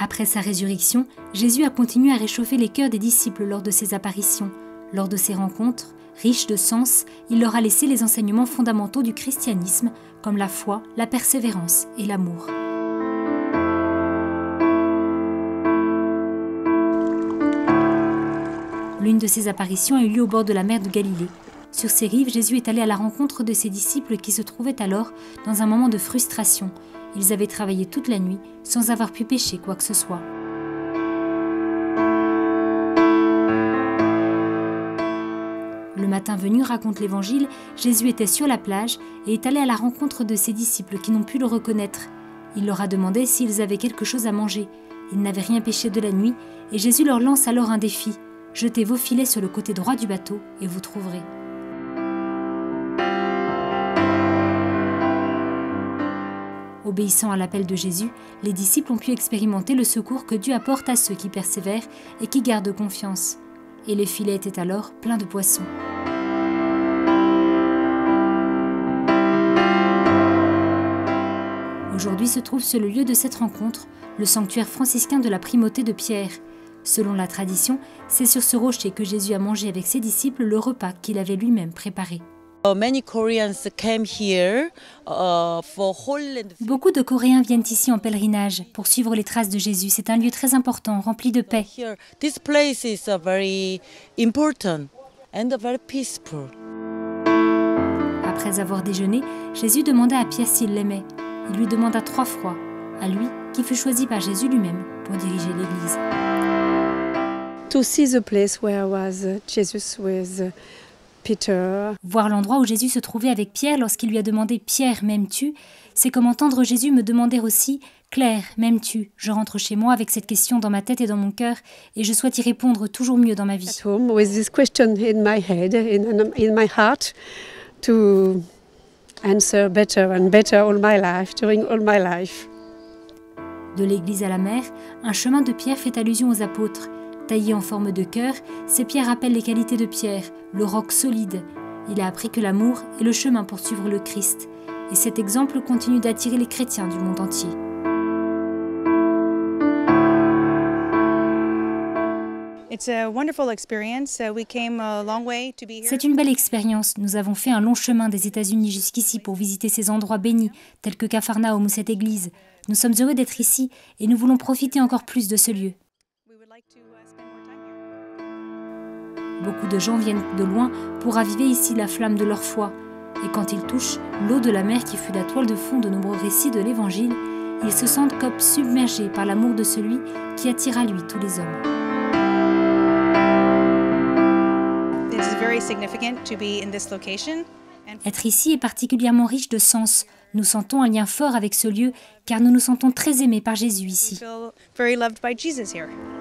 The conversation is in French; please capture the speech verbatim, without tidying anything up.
Après sa résurrection, Jésus a continué à réchauffer les cœurs des disciples lors de ses apparitions. Lors de ces rencontres, riches de sens, il leur a laissé les enseignements fondamentaux du christianisme, comme la foi, la persévérance et l'amour. L'une de ces apparitions a eu lieu au bord de la mer de Galilée. Sur ces rives, Jésus est allé à la rencontre de ses disciples qui se trouvaient alors dans un moment de frustration. Ils avaient travaillé toute la nuit sans avoir pu pêcher quoi que ce soit. Le matin venu, raconte l'Évangile, Jésus était sur la plage et est allé à la rencontre de ses disciples qui n'ont pu le reconnaître. Il leur a demandé s'ils avaient quelque chose à manger. Ils n'avaient rien pêché de la nuit et Jésus leur lance alors un défi. « Jetez vos filets sur le côté droit du bateau et vous trouverez. » Obéissant à l'appel de Jésus, les disciples ont pu expérimenter le secours que Dieu apporte à ceux qui persévèrent et qui gardent confiance. Et les filets étaient alors pleins de poissons. Aujourd'hui se trouve sur le lieu de cette rencontre, le sanctuaire franciscain de la Primauté de Pierre. Selon la tradition, c'est sur ce rocher que Jésus a mangé avec ses disciples le repas qu'il avait lui-même préparé. Beaucoup de Coréens viennent ici en pèlerinage pour suivre les traces de Jésus. C'est un lieu très important, rempli de paix. Après avoir déjeuné, Jésus demanda à Pierre s'il l'aimait. Il lui demanda trois fois, à lui qui fut choisi par Jésus lui-même pour diriger l'Église. To see the place where was Jesus with Peter. Voir l'endroit où Jésus se trouvait avec Pierre lorsqu'il lui a demandé « Pierre, m'aimes-tu » c'est comme entendre Jésus me demander aussi « Claire, m'aimes-tu » Je rentre chez moi avec cette question dans ma tête et dans mon cœur et je souhaite y répondre toujours mieux dans ma vie. At home with this question in my head, in, in my heart, to answer better and better all my life, during all my life. De l'église à la mer, un chemin de pierre fait allusion aux apôtres. Taillé en forme de cœur, ces pierres rappellent les qualités de Pierre, le roc solide. Il a appris que l'amour est le chemin pour suivre le Christ. Et cet exemple continue d'attirer les chrétiens du monde entier. C'est une belle expérience. Nous avons fait un long chemin des États-Unis jusqu'ici pour visiter ces endroits bénis, tels que Capharnaüm ou cette église. Nous sommes heureux d'être ici et nous voulons profiter encore plus de ce lieu. Beaucoup de gens viennent de loin pour raviver ici la flamme de leur foi. Et quand ils touchent l'eau de la mer qui fut la toile de fond de nombreux récits de l'Évangile, ils se sentent comme submergés par l'amour de celui qui attire à lui tous les hommes. Être ici est particulièrement riche de sens. Nous sentons un lien fort avec ce lieu car nous nous sentons très aimés par Jésus ici.